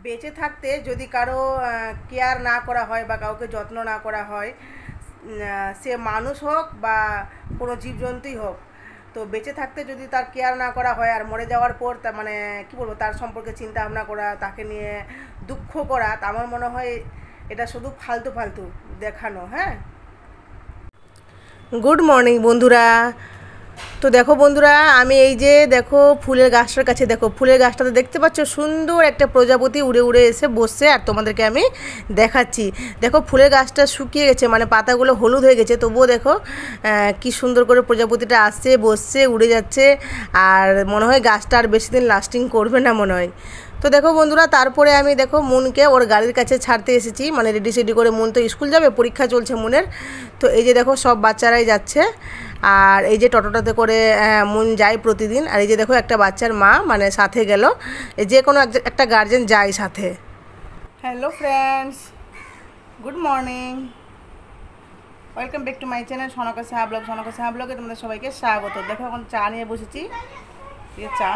বেঁচে থাকতে যদি কারো কেয়ার না করা হয় বা কাউকে যত্ন না করা হয়, সে মানুষ হোক বা কোনো জীবজন্তুই হোক, তো বেঁচে থাকতে যদি তার কেয়ার না করা হয় আর মরে যাওয়ার পর তা মানে কী বলবো, তার সম্পর্কে চিন্তা ভাবনা করা, তাকে নিয়ে দুঃখ করা, তা আমার মনে হয় এটা শুধু ফালতু ফালতু দেখানো। হ্যাঁ, গুড মর্নিং বন্ধুরা। তো দেখো বন্ধুরা, আমি এই যে দেখো ফুলের গাছটার কাছে, দেখো ফুলের গাছটাতে দেখতে পাচ্ছ সুন্দর একটা প্রজাপতি উড়ে উড়ে এসে বসছে, আর তোমাদেরকে আমি দেখাচ্ছি। দেখো ফুলের গাছটা শুকিয়ে গেছে, মানে পাতাগুলো হলুদ হয়ে গেছে, তবুও দেখো কি সুন্দর করে প্রজাপতিটা আসছে, বসছে, উড়ে যাচ্ছে। আর মনে হয় গাছটা আর বেশি দিন লাস্টিং করবে না মনে হয়। তো দেখো বন্ধুরা, তারপরে আমি দেখো মুনকে ওর গাড়ির কাছে ছাড়তে এসেছি, মানে রেডি সেডি করে। মুন তো স্কুল যাবে, পরীক্ষা চলছে মুনের। তো এই যে দেখো সব বাচ্চারাই যাচ্ছে, আর এই যে টোটোটাতে করে মুন যায় প্রতিদিন। আর এই যে দেখো একটা বাচ্চার মা মানে সাথে গেল, যে কোনো একটা গার্জেন যায় সাথে। Hello friends, good morning, welcome back to my channel Sonka Saha vlog. Sonka Saha ব্লগে তোমাদের সবাইকে স্বাগত। দেখো এখন চা নিয়ে বসেছি, এই চা।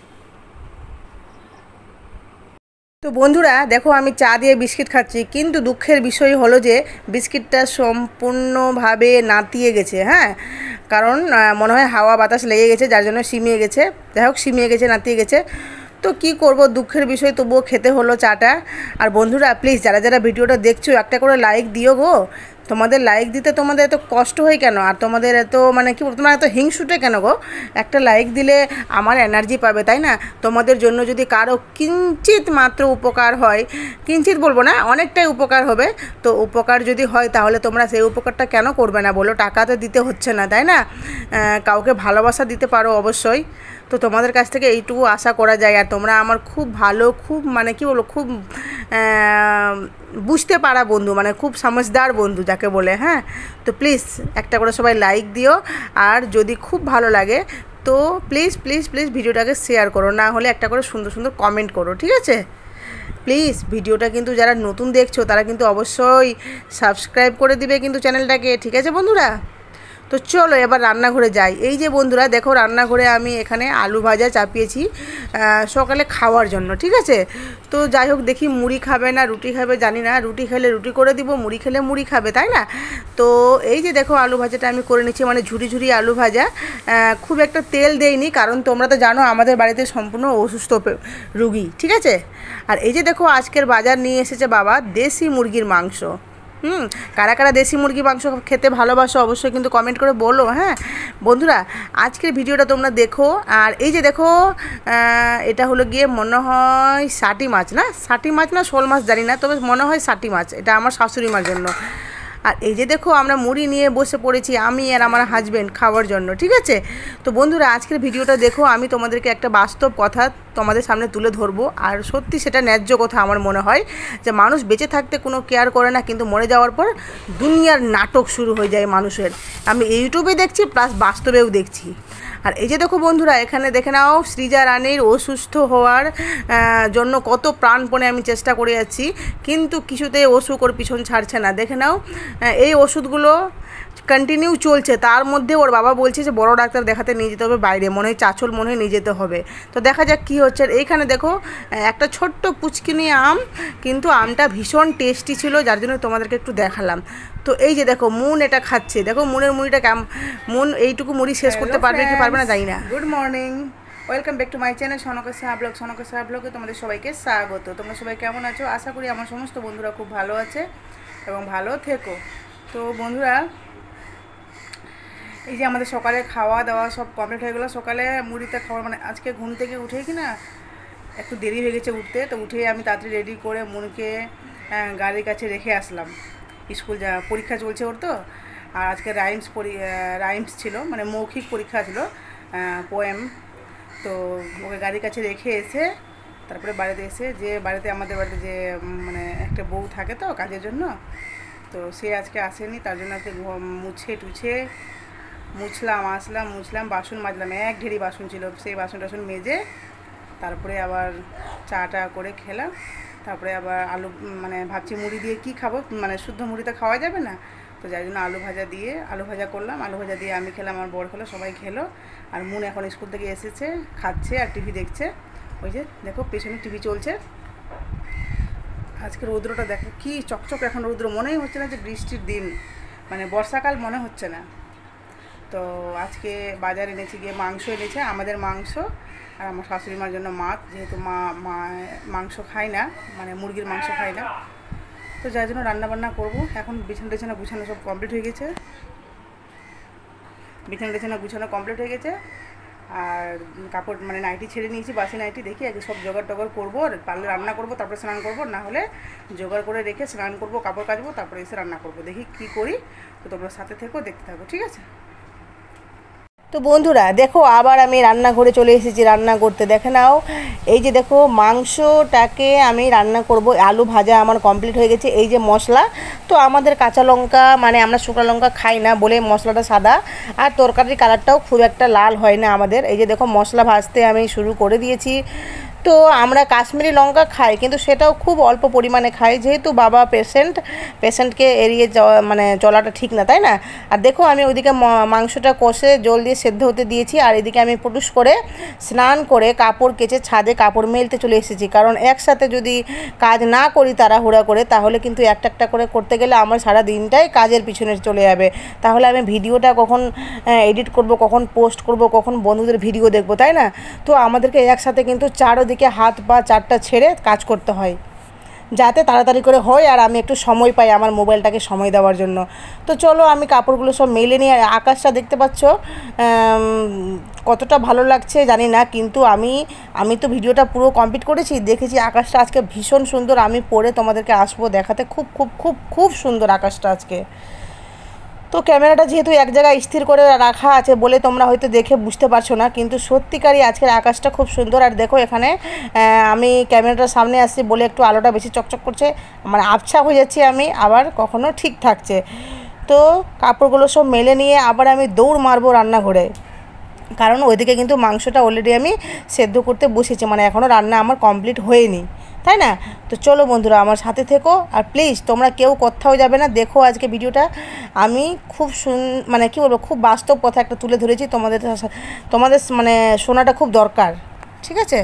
তো বন্ধুরা দেখো, আমি চা দিয়ে বিস্কিট খাচ্ছি, কিন্তু দুঃখের বিষয় হলো যে বিস্কিটটা সম্পূর্ণভাবে নাতিয়ে গেছে। হ্যাঁ, কারণ মনে হয় হাওয়া বাতাস লেগে গেছে, যার জন্য সিমিয়ে গেছে। যাই হোক, সিমিয়ে গেছে, নাতিয়ে গেছে। তো কি করব, দুঃখের বিষয়, তবুও খেতে হলো চাটা। আর বন্ধুরা প্লিজ, যারা যারা ভিডিওটা দেখছো, একটা করে লাইক দিও গো। তোমাদের লাইক দিতে তোমাদের এত কষ্ট হয় কেন, আর তোমাদের এত মানে কি বলবো, তোমার এত হিংসুটে কেন গো? একটা লাইক দিলে আমার এনার্জি পাবে, তাই না? তোমাদের জন্য যদি কারো কিঞ্চিত মাত্র উপকার হয়, কিঞ্চিত বলবো না, অনেকটাই উপকার হবে। তো উপকার যদি হয় তাহলে তোমরা সেই উপকারটা কেন করবে না বলো? টাকা তো দিতে হচ্ছে না, তাই না? কাউকে ভালোবাসা দিতে পারো অবশ্যই। তো তোমাদের কাছ থেকে এইটুকু আশা করা যায়। আর তোমরা আমার খুব ভালো, খুব মানে কি বলবো, খুব বুঝতে পারা বন্ধু, মানে খুব সমঝদার বন্ধু যাকে বলে। হ্যাঁ, তো প্লিজ একটা করে সবাই লাইক দিও, আর যদি খুব ভালো লাগে তো প্লিজ প্লিজ প্লিজ ভিডিওটাকে শেয়ার করো, না হলে একটা করে সুন্দর সুন্দর কমেন্ট করো, ঠিক আছে? প্লিজ ভিডিওটা কিন্তু যারা নতুন দেখছো তারা কিন্তু অবশ্যই সাবস্ক্রাইব করে দিবে কিন্তু চ্যানেলটাকে, ঠিক আছে বন্ধুরা? তো চলো এবার রান্নাঘরে যাই। এই যে বন্ধুরা দেখো, রান্নাঘরে আমি এখানে আলু ভাজা চাপিয়েছি সকালে খাওয়ার জন্য, ঠিক আছে? তো যাই হোক, দেখি মুড়ি খাবে না রুটি খাবে জানি না, রুটি খেলে রুটি করে দিব, মুড়ি খেলে মুড়ি খাবে, তাই না? তো এই যে দেখো আলু ভাজাটা আমি করে নিচ্ছি, মানে ঝুরি ঝুরি আলু ভাজা। খুব একটা তেল দেইনি, কারণ তোমরা তো জানো আমাদের বাড়িতে সম্পূর্ণ অসুস্থ রুগী, ঠিক আছে? আর এই যে দেখো আজকের বাজার নিয়ে এসেছে বাবা দেশি মুরগির মাংস। কারা কারা দেশি মুরগি মাংস খেতে ভালোবাসো অবশ্যই কিন্তু কমেন্ট করে বলো। হ্যাঁ বন্ধুরা, আজকের ভিডিওটা তোমরা দেখো। আর এই যে দেখো, এটা হলো গিয়ে মনে হয় সাটি মাছ, না সাটি মাছ না শোল মাছ জানি না, তবে মনে হয় সাটি মাছ, এটা আমার শাশুড়ি মার জন্য। আর এই যে দেখো আমরা মুড়ি নিয়ে বসে পড়েছি, আমি আর আমার হাজব্যান্ড খাওয়ার জন্য, ঠিক আছে? তো বন্ধুরা আজকের ভিডিওটা দেখো, আমি তোমাদেরকে একটা বাস্তব কথা তোমাদের সামনে তুলে ধরবো। আর সত্যি সেটা ন্যায্য কথা আমার মনে হয়, যে মানুষ বেঁচে থাকতে কোনো কেয়ার করে না, কিন্তু মরে যাওয়ার পর দুনিয়ার নাটক শুরু হয়ে যায় মানুষের। আমি ইউটিউবে দেখছি প্লাস বাস্তবেও দেখছি। আর এই যে দেখো বন্ধুরা, এখানে দেখে নাও সৃজা রানীর অসুস্থ হওয়ার জন্য কত প্রাণপণে আমি চেষ্টা করে যাচ্ছি, কিন্তু কিছুতেই অসুখ ওর পিছন ছাড়ছে না। দেখে নাও এই ওষুধগুলো কন্টিনিউ চলছে, তার মধ্যে ওর বাবা বলছে যে বড় ডাক্তার দেখাতে নিয়ে যেতে হবে বাইরে, মনে হয় চাচল মনে হয় নিয়ে যেতে হবে। তো দেখা যাক কী হচ্ছে। এইখানে দেখো একটা ছোট্ট পুচকিনি আম, কিন্তু আমটা ভীষণ টেস্টি ছিল, যার জন্য তোমাদেরকে একটু দেখালাম। তো এই যে দেখো মুন এটা খাচ্ছে, দেখো মুনের মুড়িটা মুন এইটুকু মুড়ি শেষ করতে পারবে কি পারবে না জানি না। Good morning, welcome back to my channel Sonka Saha vlog. Sonka Saha ব্লগে তোমাদের সবাইকে স্বাগত। তোমরা সবাই কেমন আছো? আশা করি আমার সমস্ত বন্ধুরা খুব ভালো আছে এবং ভালো থেকো। তো বন্ধুরা, এই যে আমাদের সকালে খাওয়া দাওয়া সব কমপ্লিট হয়ে গেলো। সকালে মুড়িতে খাওয়া মানে আজকে ঘুম থেকে উঠেই কি না একটু দেরি হয়ে গেছে উঠতে, তো উঠেই আমি তাড়াতাড়ি রেডি করে মুনকে গাড়ির কাছে রেখে আসলাম। স্কুল পরীক্ষা চলছে ওর, তো আর আজকে রাইমস ছিল, মানে মৌখিক পরীক্ষা ছিল, পোয়েম। তো ওকে গাড়ির কাছে রেখে এসে তারপরে বাড়িতে এসে, যে বাড়িতে আমাদের বাড়িতে যে মানে একটা বউ থাকে তো কাজের জন্য, তো সে আজকে আসেনি, তার জন্য আজকে মুছলাম, বাসন মাজলাম, এক ঢেরি বাসন ছিল, সেই বাসন টাসন মেজে তারপরে আবার চাটা করে খেলাম। তারপরে আবার আলু মানে ভাবছি মুড়ি দিয়ে কি খাবো, মানে শুদ্ধ মুড়িতে খাওয়া যাবে না, তো যার জন্য আলু ভাজা করলাম। আলু ভাজা দিয়ে আমি খেলাম, আমার বর খেলো, সবাই খেলো। আর মুন এখন স্কুল থেকে এসেছে, খাচ্ছে আর টিভি দেখছে। ওই যে দেখো পেছনে টিভি চলছে। আজকে রৌদ্রটা দেখো কি চকচক, এখন রৌদ্র মনেই হচ্ছে না যে বৃষ্টির দিন, মানে বর্ষাকাল মনে হচ্ছে না। তো আজকে বাজার এনেছি, গিয়ে মাংস এনেছে, আমাদের মাংস আর আমার শাশুড়ি মার জন্য মাছ, যেহেতু মা মাংস খায় না, মানে মুরগির মাংস খায় না, তো যার জন্য রান্নাবান্না করবো। এখন বিছানা গুছানো সব কমপ্লিট হয়ে গেছে, বিছানা গুছানো কমপ্লিট হয়ে গেছে। আর কাপড় মানে নাইটি ছেড়ে নিয়েছি, বাসি নাইটি, দেখি আগে সব জোগাড় টোগাড় করবো, আর পারলে রান্না করবো, তারপরে স্নান করবো, না হলে জোগাড় করে রেখে স্নান করবো, কাপড় কাচবো, তারপরে এসে রান্না করবো। দেখি কী করি, তো তোমরা সাথে থেকো, দেখতে থাকো, ঠিক আছে। তো বন্ধুরা দেখো, আবার আমি রান্নাঘরে চলে এসেছি রান্না করতে। দেখে নাও, এই যে দেখো মাংসটাকে আমি রান্না করব, আলু ভাজা আমার কমপ্লিট হয়ে গেছে। এই যে মশলা, তো আমাদের কাঁচা লঙ্কা মানে আমরা শুকনো লঙ্কা খাই না বলে মশলাটা সাদা, আর তরকারির কালারটাও খুব একটা লাল হয় না আমাদের। এই যে দেখো মশলা ভাজতে আমি শুরু করে দিয়েছি। তো আমরা কাশ্মীরি লঙ্কা খাই, কিন্তু সেটাও খুব অল্প পরিমাণে খাই, যেহেতু বাবা পেশেন্টকে এড়িয়ে মানে চলাটা ঠিক না, তাই না। আর দেখো আমি ওইদিকে মাংসটা কষে জল দিয়ে সেদ্ধ হতে দিয়েছি, আর এদিকে আমি পুটুস করে স্নান করে কাপড় কেচে ছাদে কাপড় মেলতে চলে এসেছি। কারণ একসাথে যদি কাজ না করি তাড়াহুড়া করে, তাহলে কিন্তু একটা একটা করে করতে গেলে আমার সারা দিনটাই কাজের পিছনে চলে যাবে। তাহলে আমি ভিডিওটা কখন এডিট করব, কখন পোস্ট করব, কখন বন্ধুদের ভিডিও দেখব, তাই না। তো আমাদেরকে একসাথে কিন্তু চারদিকে হাত পা চারটা ছেড়ে কাজ করতে হয়, যাতে তাড়াতাড়ি করে হয় আর আমি একটু সময় পাই আমার মোবাইলটাকে সময় দেওয়ার জন্য। তো চলো আমি কাপড়গুলো সব মেলে নিয়ে, আকাশটা দেখতে পাচ্ছ কতটা ভালো লাগছে জানি না, কিন্তু আমি তো ভিডিওটা পুরো কমপ্লিট করেছি, দেখেছি আকাশটা আজকে ভীষণ সুন্দর। আমি পরে তোমাদেরকে আসবো দেখাতে, খুব খুব খুব খুব সুন্দর আকাশটা আজকে। তো ক্যামেরাটা যেহেতু এক জায়গায় স্থির করে রাখা আছে বলে তোমরা হয়তো দেখে বুঝতে পারছো না, কিন্তু সত্যিকারই আজকের আকাশটা খুব সুন্দর। আর দেখো এখানে আমি ক্যামেরাটার সামনে আসছি বলে একটু আলোটা বেশি চকচক করছে, মানে আবছা হয়ে যাচ্ছি আমি, আবার কখনো ঠিক থাকছে। তো কাপড়গুলো সব মেলে নিয়ে আবার আমি দৌড় মারবো রান্নাঘরে, কারণ ওইদিকে কিন্তু মাংসটা অলরেডি আমি সেদ্ধ করতে বসেছি, মানে এখনও রান্না আমার কমপ্লিট হয়নি, তাই না। তো চলো বন্ধুরা আমার সাথে থেকো, আর প্লিজ তোমরা কেউ কোথাও যাবে না, দেখো আজকে ভিডিওটা। আমি খুব মানে কী বলবো, খুব বাস্তব কথা একটা তুলে ধরেছি, তোমাদের মানে শোনাটা খুব দরকার, ঠিক আছে।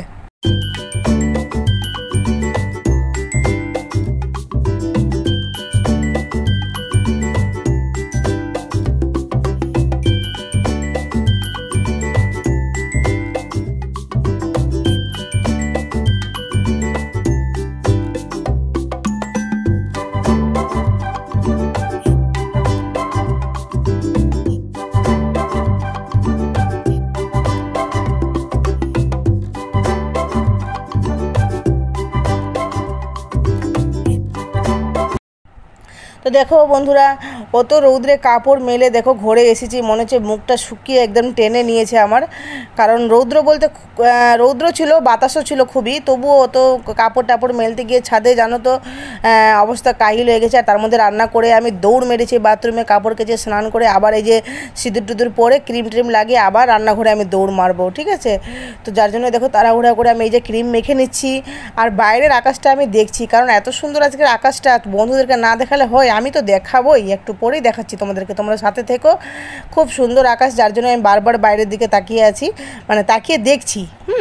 তো দেখো বন্ধুরা, অত রৌদ্রে কাপড় মেলে দেখো ঘরে এসেছি, মনে হচ্ছে মুখটা শুকিয়ে একদম টেনে নিয়েছে আমার। কারণ রৌদ্র বলতে রৌদ্র ছিল, বাতাসও ছিল খুবই, তবুও অত কাপড় টাপড় মেলতে গিয়ে ছাদে জানো তো অবস্থা কাহিল হয়ে গেছে। আর তার মধ্যে রান্না করে আমি দৌড় মেরেছি বাথরুমে, কাপড় কেচে স্নান করে আবার এই যে সিঁদুর টুদুর পরে ক্রিম ট্রিম লাগিয়ে আবার রান্নাঘরে আমি দৌড় মারবো, ঠিক আছে। তো যার জন্য দেখো তাড়াহুড়া করে আমি এই যে ক্রিম মেখে নিচ্ছি, আর বাইরের আকাশটা আমি দেখছি, কারণ এত সুন্দর আজকের আকাশটা বন্ধুদেরকে না দেখালে হয়, আমি তো দেখাবোই, একটু পরেই দেখাচ্ছি তোমাদেরকে, তোমরা সাথে থেকো। খুব সুন্দর আকাশ, যার জন্য আমি বারবার বাইরের দিকে তাকিয়ে আছি, মানে তাকিয়ে দেখছি।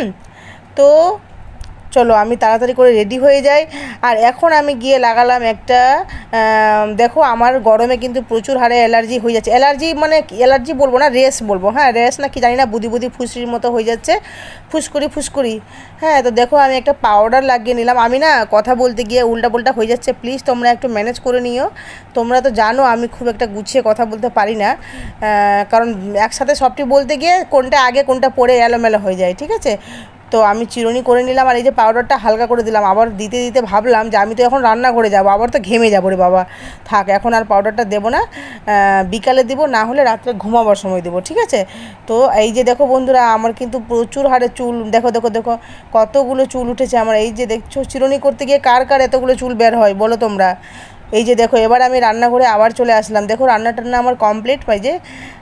তো চলো আমি তাড়াতাড়ি করে রেডি হয়ে যাই। আর এখন আমি গিয়ে লাগালাম একটা, দেখো আমার গরমে কিন্তু প্রচুর হারে অ্যালার্জি হয়ে যাচ্ছে, মানে অ্যালার্জি বলবো না, রেস বলবো, হ্যাঁ রেস না কি জানি না, বুদি ফুসরির মতো হয়ে যাচ্ছে, ফুসকুড়ি। হ্যাঁ তো দেখো আমি একটা পাউডার লাগিয়ে নিলাম। আমি না কথা বলতে গিয়ে উল্টা হয়ে যাচ্ছে, প্লিজ তোমরা একটু ম্যানেজ করে নিও। তোমরা তো জানো আমি খুব একটা গুছিয়ে কথা বলতে পারি না, কারণ একসাথে সবটি বলতে গিয়ে কোনটা আগে কোনটা পরে এলোমেলো হয়ে যায়, ঠিক আছে। তো আমি চিরুনি করে নিলাম, আর এই যে পাউডারটা হালকা করে দিলাম। আবার দিতে ভাবলাম যে আমি তো এখন রান্নাঘরে যাবো, আবার তো ঘেমে যাবো রে বাবা, থাক এখন আর পাউডারটা দেবো না, বিকালে দিব, না হলে রাত্রে ঘুমাবার সময় দেবো, ঠিক আছে। তো এই যে দেখো বন্ধুরা, আমার কিন্তু প্রচুর হারে চুল, দেখো কতগুলো চুল উঠেছে আমার। এই যে দেখছো চিরুনি করতে গিয়ে কার এতগুলো চুল বের হয় বলো তোমরা। এই যে দেখো এবার আমি রান্নাঘরে আবার চলে আসলাম, দেখো রান্না আমার কমপ্লিট। পাই যে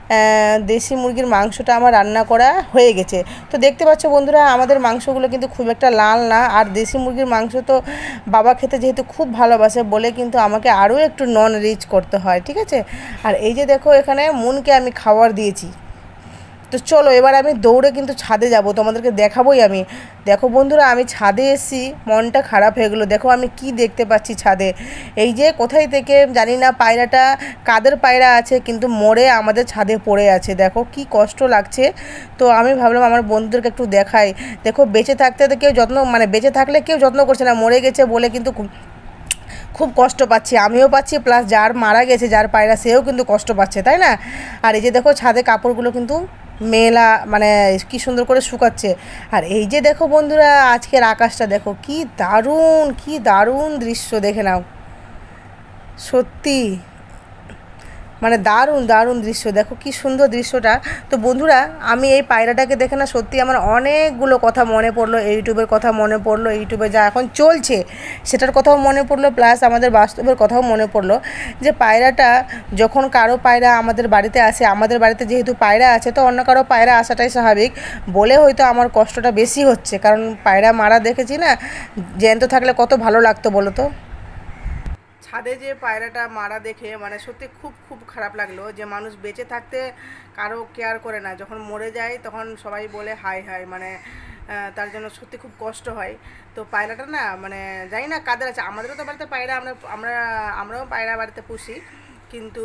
দেশি মুরগির মাংসটা আমার রান্না করা হয়ে গেছে। তো দেখতে পাচ্ছ বন্ধুরা, আমাদের মাংসগুলো কিন্তু খুব একটা লাল না, আর দেশি মুরগির মাংস তো বাবা খেতে যেহেতু খুব ভালোবাসে বলে কিন্তু আমাকে আরও একটু নন রিচ করতে হয়, ঠিক আছে। আর এই যে দেখো এখানে মুনকে আমি খাবার দিয়েছি, তো চলো এবার আমি দৌড়ে কিন্তু ছাদে যাব, তোমাদেরকে দেখাবোই আমি। দেখো বন্ধুরা, আমি ছাদে এসেছি, মনটা খারাপ হয়ে গেলো। দেখো আমি কি দেখতে পাচ্ছি ছাদে, এই যে কোথায় থেকে জানি না পায়রাটা কাদের পায়রা আছে, কিন্তু মরে আমাদের ছাদে পড়ে আছে। দেখো কি কষ্ট লাগছে। তো আমি ভাবলাম আমার বন্ধুদেরকে একটু দেখাই। দেখো বেঁচে থাকতে তো কেউ যত্ন, মানে বেঁচে থাকলে কেউ যত্ন করছে না, মরে গেছে বলে কিন্তু খুব কষ্ট পাচ্ছি, আমিও পাচ্ছি, প্লাস যার মারা গেছে যার পায়রা সেও কিন্তু কষ্ট পাচ্ছে, তাই না? আর এই যে দেখো ছাদে কাপড়গুলো কিন্তু মেলা, মানে কি সুন্দর করে শুকাচ্ছে। আর এই যে দেখো বন্ধুরা, আজকের আকাশটা দেখো কি দারুণ, কি দারুণ দৃশ্য, দেখে নাও, সত্যি মানে দারুণ দারুণ দৃশ্য। দেখো কি সুন্দর দৃশ্যটা। তো বন্ধুরা, আমি এই পায়রাটাকে দেখে না সত্যি আমার অনেকগুলো কথা মনে পড়লো, ইউটিউবের কথা মনে পড়লো, ইউটিউবে যা এখন চলছে সেটার কথাও মনে পড়লো, প্লাস আমাদের বাস্তবের কথাও মনে পড়লো। যে পায়রাটা যখন কারো পায়রা আমাদের বাড়িতে আসে, আমাদের বাড়িতে যেহেতু পায়রা আছে তো অন্য কারো পায়রা আসাটাই স্বাভাবিক, বলে হয়তো আমার কষ্টটা বেশি হচ্ছে, কারণ পায়রা মারা দেখেছি না, জ্যান্ত থাকলে কত ভালো লাগতো বলো তো। ছাদে যে পায়রাটা মারা দেখে মানে সত্যি খুব খুব খারাপ লাগলো, যে মানুষ বেঁচে থাকতে কারো কেয়ার করে না, যখন মরে যায় তখন সবাই বলে হাই হাই, মানে তার জন্য সত্যি খুব কষ্ট হয়। তো পায়রাটা না মানে জানি না কাদের আছে, আমাদেরও তো বাড়িতে পায়রা, আমরাও পায়রা বাড়িতে পুষি, কিন্তু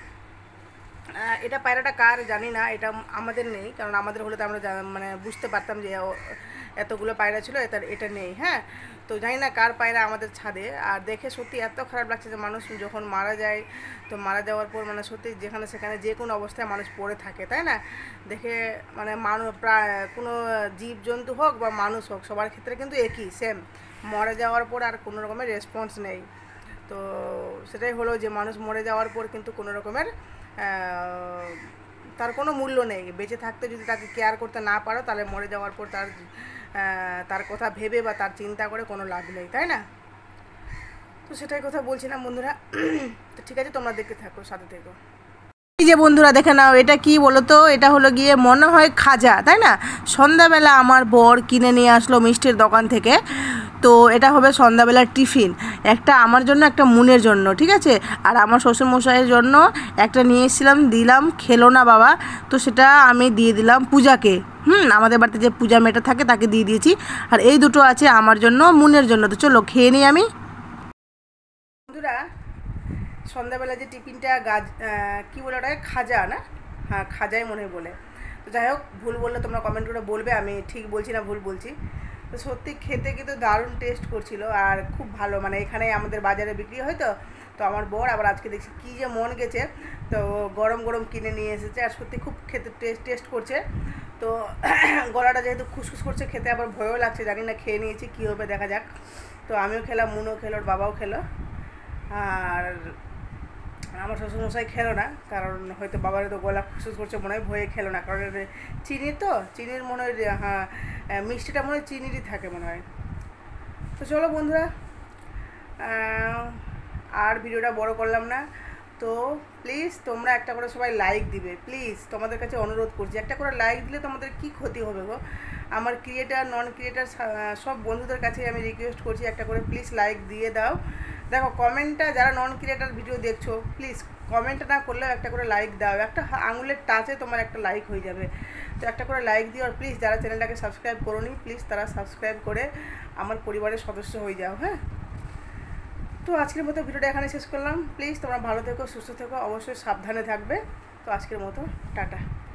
এটা পায়রাটা কার জানি না, এটা আমাদের নেই, কারণ আমাদের হলে তো আমরা মানে বুঝতে পারতাম যে এতগুলো পায়রা ছিল, এটা নেই। হ্যাঁ, তো জানি না কার পায়রা আমাদের ছাদে। আর দেখে সত্যি এত খারাপ লাগছে যে মানুষ যখন মারা যায়, তো মারা যাওয়ার পর মানে সত্যি যেখানে সেখানে যে কোনো অবস্থায় মানুষ পড়ে থাকে, তাই না? দেখে মানে প্রায় কোনো জীবজন্তু হোক বা মানুষ হোক, সবার ক্ষেত্রে কিন্তু একই সেম, মরে যাওয়ার পর আর কোনো রকমের রেসপন্স নেই। তো সেটাই হলো যে মানুষ মরে যাওয়ার পর কিন্তু কোনো রকমের তার কোনো মূল্য নেই। বেঁচে থাকতে যদি তাকে কেয়ার করতে না পারো, তাহলে মরে যাওয়ার পর তার কথা ভেবে বা তার চিন্তা করে কোনো লাভ নেই, তাই না? তো সেটাই কথা বলছিলাম বন্ধুরা। তো ঠিক আছে, তোমরা দেখতে থাকো, সাথে থেকো। এই যে বন্ধুরা দেখে নাও, এটা কি বলো তো, এটা হলো গিয়ে মনে হয় খাজা, তাই না? সন্ধ্যাবেলা আমার বর কিনে নিয়ে আসলো মিষ্টির দোকান থেকে। তো এটা হবে সন্ধ্যাবেলার টিফিন, একটা আমার জন্য, একটা মুনের জন্য, ঠিক আছে? আর আমার শ্বশুরমশাইয়ের জন্য একটা নিয়ে এসেছিলাম, দিলাম, খেলো না বাবা, তো সেটা আমি দিয়ে দিলাম পূজাকে। আমাদের বাড়িতে যে পূজা মেয়েটা থাকে তাকে দিয়ে দিয়েছি। আর এই দুটো আছে আমার জন্য, মুনের জন্য। তো চলো খেয়ে নিই আমি। বন্ধুরা, সন্ধ্যাবেলা যে টিফিনটা কী বলে ওটাকে, খাজা না? হ্যাঁ, খাজাই মনে হয় বলে। তো যাই হোক, ভুল বললে তোমরা কমেন্ট করে বলবে আমি ঠিক বলছি না ভুল বলছি। তো সত্যি খেতে কিন্তু দারুণ টেস্ট করছিল, আর খুব ভালো, মানে এখানে আমাদের বাজারে বিক্রি হয়। তো আমার বর আবার আজকে দেখছি কী যে মন গেছে, তো গরম গরম কিনে নিয়ে এসেছে, আর সত্যি খুব খেতে টেস্ট করছে। তো গলাটা যেহেতু খুসখুস করছে, খেতে আবার ভয়ও লাগছে, জানি না, খেয়ে নিয়েছি, কী হবে দেখা যাক। তো আমিও খেলাম, মুনও খেলো, ওর বাবাও খেলো। আর আমার শ্বশুরমশাই খেলো না, কারণ হয়তো বাবার তো গলা খুসখুস করছে, মনে হয় ভয়ে খেলো না, কারণ চিনি তো, চিনির মনে হয়, হ্যাঁ, মিষ্টিটা মনে হয় চিনিরই থাকে মনে হয়। তো চলো বন্ধুরা, আর ভিডিওটা বড় করলাম না। তো প্লিজ তোমরা একটা করে সবাই লাইক দিবে, প্লিজ তোমাদের কাছে অনুরোধ করছি, একটা করে লাইক দিলে তোমাদের কি ক্ষতি হবে গো? আমার ক্রিয়েটার নন ক্রিয়েটার সব বন্ধুদের কাছে আমি রিকোয়েস্ট করছি, একটা করে প্লিজ লাইক দিয়ে দাও। দেখো কমেন্টটা, যারা নন ক্রিয়েটার ভিডিও দেখছো প্লিজ কমেন্টটা না করলেও একটা করে লাইক দাও, একটা আঙুলের টাচে তোমার একটা লাইক হয়ে যাবে। তো একটা করে লাইক দিও। আর প্লিজ যারা চ্যানেলটাকে সাবস্ক্রাইব করোনি, প্লিজ তারা সাবস্ক্রাইব করে আমার পরিবারের সদস্য হয়ে যাও। হ্যাঁ, তো আজকের মতো ভিডিওটা এখানে শেষ করলাম। প্লিজ তোমরা ভালো থেকো, সুস্থ থেকো, অবশ্যই সাবধানে থাকবে। তো আজকের মতো টাটা।